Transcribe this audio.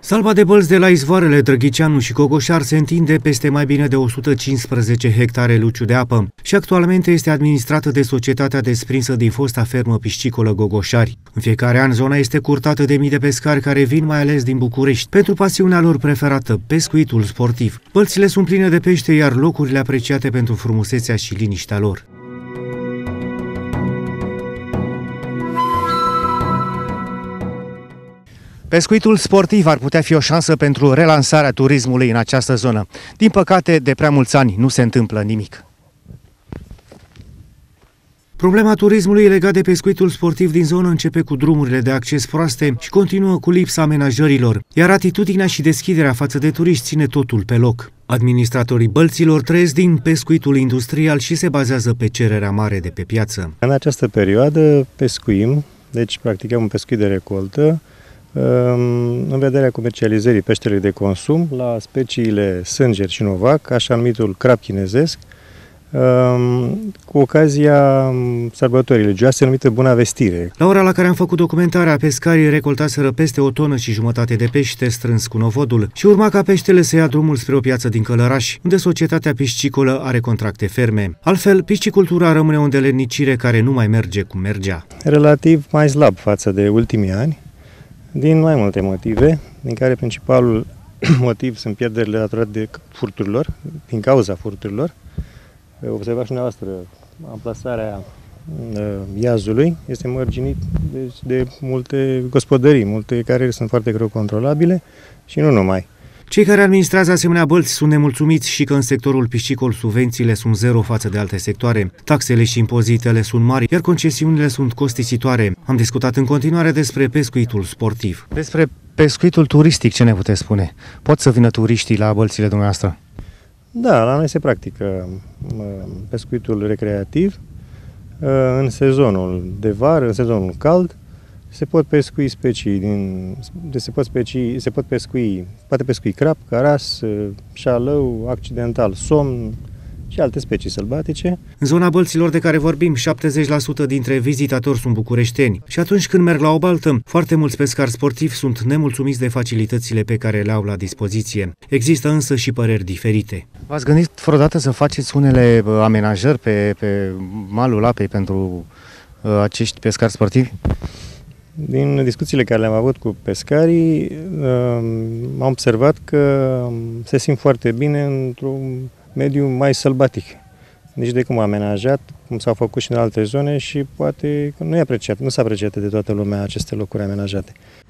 Salva de bălți de la izvoarele Drăghiceanu și Gogoșar se întinde peste mai bine de 115 hectare luciu de apă și actualmente este administrată de societatea desprinsă din fosta fermă piscicolă Gogoșari. În fiecare an, zona este curtată de mii de pescari care vin mai ales din București pentru pasiunea lor preferată, pescuitul sportiv. Bălțile sunt pline de pește, iar locurile apreciate pentru frumusețea și liniștea lor. Pescuitul sportiv ar putea fi o șansă pentru relansarea turismului în această zonă. Din păcate, de prea mulți ani nu se întâmplă nimic. Problema turismului legat de pescuitul sportiv din zonă începe cu drumurile de acces proaste și continuă cu lipsa amenajărilor, iar atitudinea și deschiderea față de turiști ține totul pe loc. Administratorii bălților trăiesc din pescuitul industrial și se bazează pe cererea mare de pe piață. În această perioadă pescuim, deci practicăm un pescuit de recoltă, în vederea comercializării peștelui de consum la speciile sânger și novac, așa numitul crab chinezesc, cu ocazia sărbătorii religioase numită Buna Vestire. La ora la care am făcut documentarea, pescarii recoltaseră peste 1,5 tone de pește strâns cu novodul și urma ca peștele să ia drumul spre o piață din Călăraș, unde societatea piscicolă are contracte ferme. Altfel, piscicultura rămâne o îndeletnicire care nu mai merge cum mergea. Relativ mai slab față de ultimii ani, din mai multe motive, din care principalul motiv sunt pierderile datorate de furturilor, din cauza furturilor. Observați și dumneavoastră, amplasarea iazului este mărginit de multe gospodării, multe care sunt foarte greu controlabile și nu numai. Cei care administrează asemenea bălți sunt nemulțumiți și că în sectorul piscicol subvențiile sunt zero față de alte sectoare. Taxele și impozitele sunt mari, iar concesiunile sunt costisitoare. Am discutat în continuare despre pescuitul sportiv. Despre pescuitul turistic, ce ne puteți spune? Pot să vină turiștii la bălțile dumneavoastră? Da, la noi se practică pescuitul recreativ în sezonul de vară, în sezonul cald. Se pot pescui poate pescui crab, caras, șalău, accidental, somn și alte specii sălbatice. În zona bălților de care vorbim, 70% dintre vizitatori sunt bucureșteni și atunci când merg la o baltă, foarte mulți pescari sportivi sunt nemulțumiți de facilitățile pe care le au la dispoziție. Există însă și păreri diferite. V-ați gândit vreodată să faceți unele amenajări pe malul apei pentru acești pescari sportivi? Din discuțiile care le-am avut cu pescarii, am observat că se simt foarte bine într-un mediu mai sălbatic. Nici de cum amenajat, cum s-au făcut și în alte zone și poate că nu s-a apreciat de toată lumea aceste locuri amenajate.